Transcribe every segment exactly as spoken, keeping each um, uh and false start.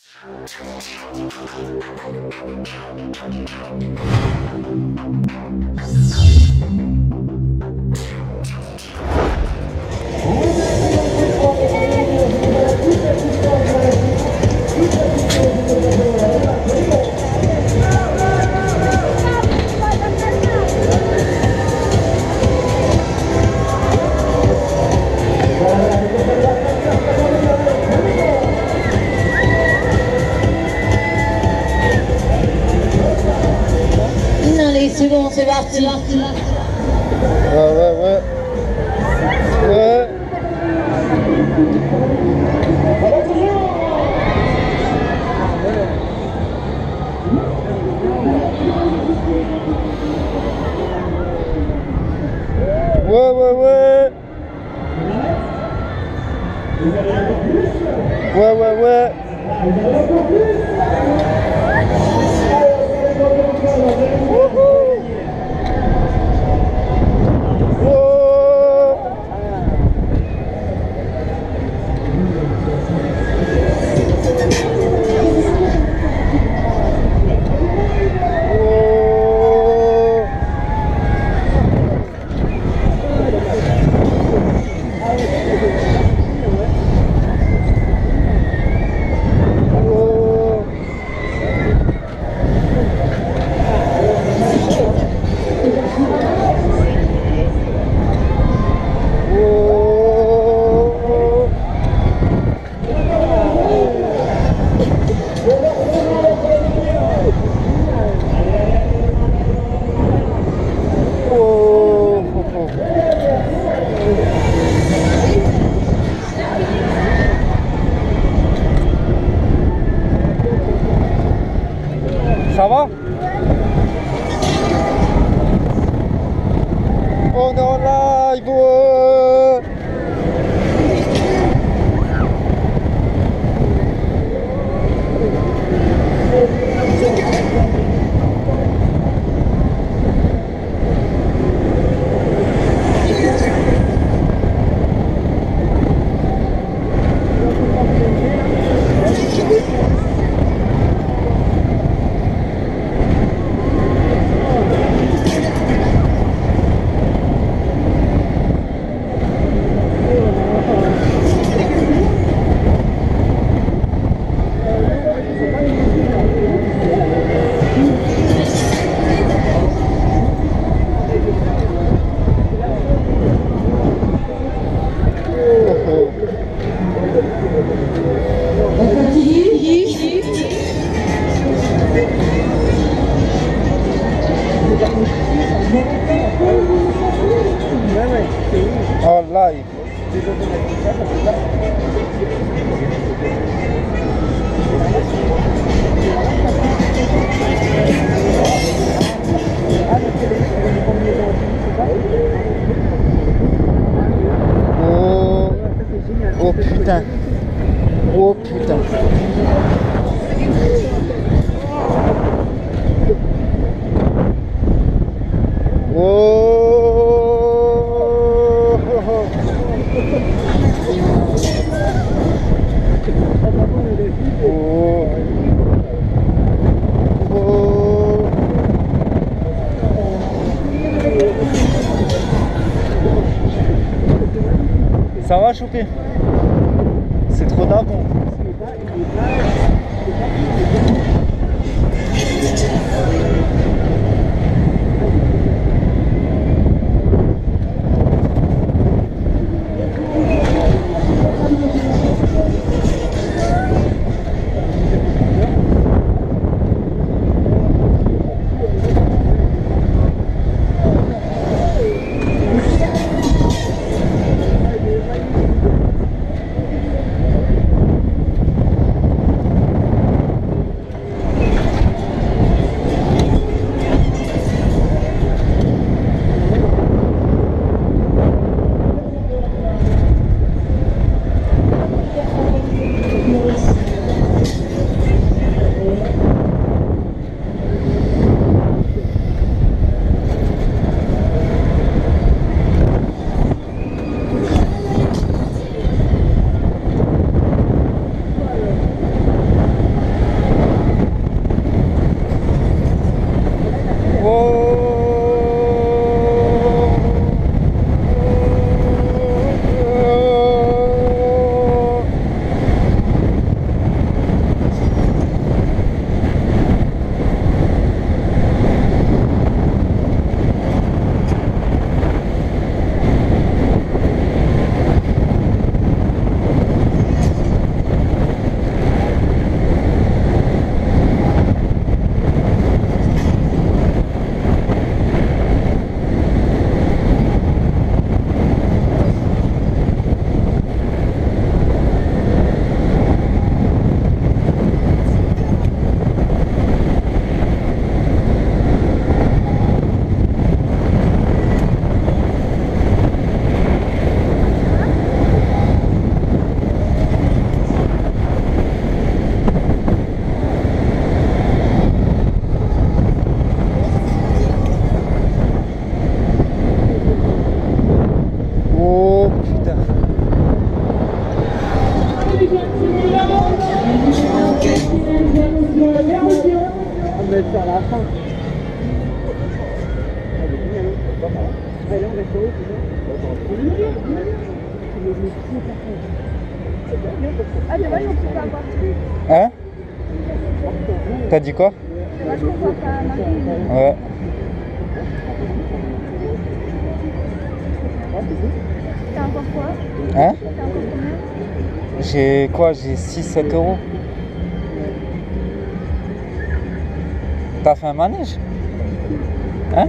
C'est bon, c'est parti. Ouais, ouais, ouais. Ouais. Ouais, ouais, ouais. Ouais, ouais, ouais. Ça va? On est en live! Ouais. En live. Oh, oh putain. Oh putain. Oh. Ça va, Choupi? C'est trop d'avant. mettre sur la fin. Allez, on reste en haut, Ah, c'est vrai qu'on peut pas avoir. Hein? T'as dit quoi? C'est vrai qu'on voit pas Marie. Ouais. T'as encore quoi? Hein? T'as encore combien? J'ai quoi? J'ai six sept euros. T'as fait un manège? Hein?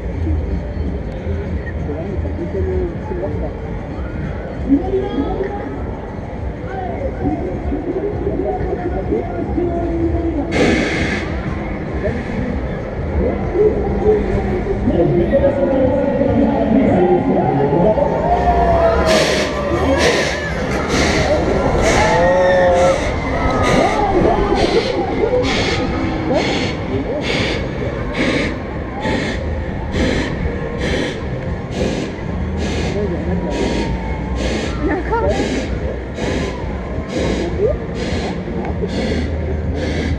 D'accord.